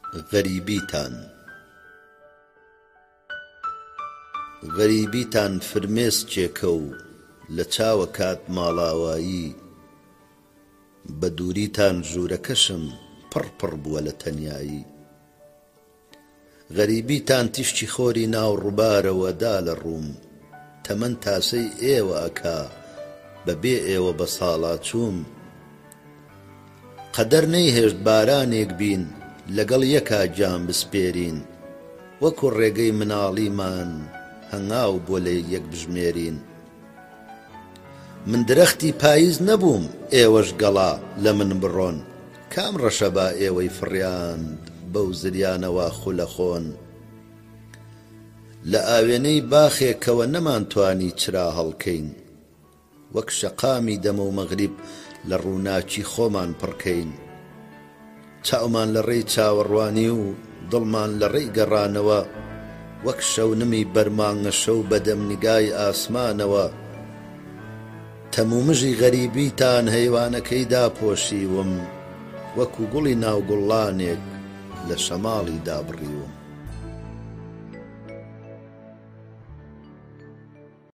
غەریبیتان فرمێسکێکە و لە چاوە کات ماڵاوایی، بە دووریتان ژوورەکەشم پڕ بووە لە تەنیایی. غەریبیتان تیشتی خۆری ناو ڕووبارەوە دا لە ڕووم، تەمەن تاسەی ئێوە ئەکا بەبێ ئێوە بە ساڵا چووم. قەدەر نەیهێشت بارانێک بین لەگەڵ یەکا جام بسپێرین، وەکو ڕێگەی مناڵیمان هەنگاو بۆ لە یەک بژمێرین. من درەختی پاییز نەبووم ئێوەش گەڵا لە من بڕۆن، کام ڕەشە با ئێوەی فڕیاند بەو زریانەوە خولەخۆن. لە ئاوێنەی باخێکەوە نەمانتوانی چرا هەڵکەین، وەک شەقامی دەمە و مەغریب لە ڕووناچی خۆمان پڕکەین. چاومان لە ڕێی چاوەڕوانی و دڵمان لە ڕێی گەڕانەوە، وەک شەونمی بەرمانگە شەو بەدەم نیگای ئاسمانەوە. تەمومژی غەریبیتان هەیوانەکەی داپۆشیوم، وەکو گوڵی ناو گوڵانێک لە شەماڵی دابڕیوم.